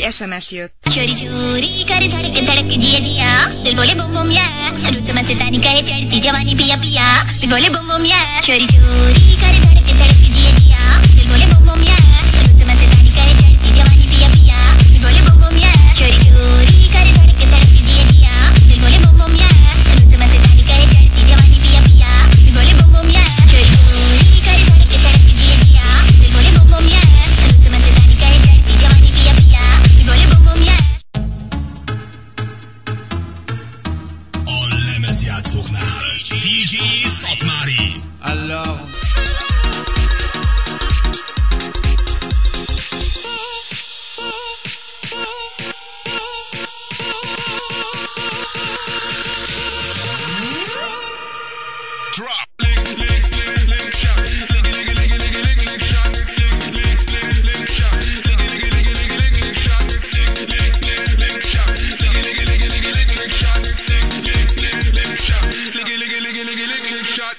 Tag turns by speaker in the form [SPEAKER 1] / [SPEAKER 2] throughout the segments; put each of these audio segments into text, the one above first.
[SPEAKER 1] SMS jött.
[SPEAKER 2] चोरी चोरी कर धड़क धड़क जिया जिया दिल बोले बम बम या रुत में सितानी कहे चढ़ती जवानी पिया पिया दिल बोले बम बम या चोरी चोरी कर धड़क धड़क जिया जिया दिल बोले बम बम या रुत में सितानी कहे चढ़ती जवानी पिया पिया दिल बोले बम बम या चोरी चोरी कर धड़क धड़क जिया जिया दिल बोले बम बम या रुत में सितानी कहे चढ़ती जवानी पिया पिया दिल बोले बम बम या चोरी चोरी कर धड़क धड़क जिया जिया दिल बोले बम बम या रुत में सितानी कहे चढ़ती जवानी पिया पिया दिल बोले बम बम या
[SPEAKER 3] Lemezjátszóknál DJ Szatmári.
[SPEAKER 4] Alors
[SPEAKER 3] Drop. Lick, lick, lick, lick, shot. Lick, lick, lick, lick, lick, lick, shot. Lick, lick, lick, lick, shot. Lick, lick, lick, lick, lick, lick, shot. Lick, lick, lick, lick, shot. Lick, lick, lick, lick, lick, lick, shot. Lick, lick, lick, lick, shot. Lick, lick, lick, lick, lick, lick, shot.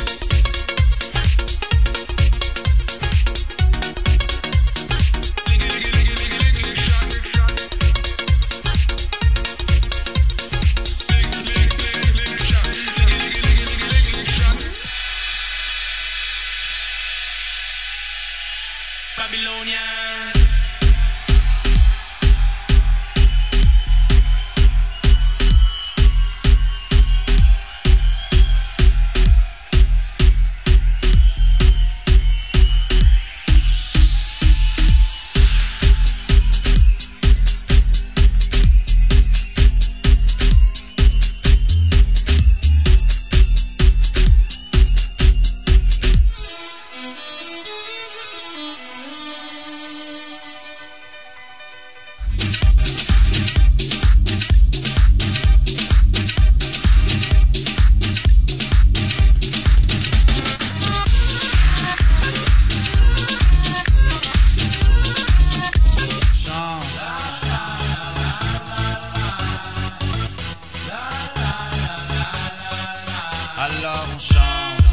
[SPEAKER 4] Alors on chante.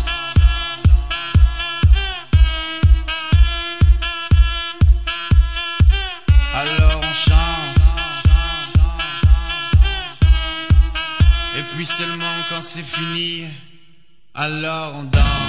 [SPEAKER 4] Alors on chante. Et puis seulement quand c'est fini, alors on danse.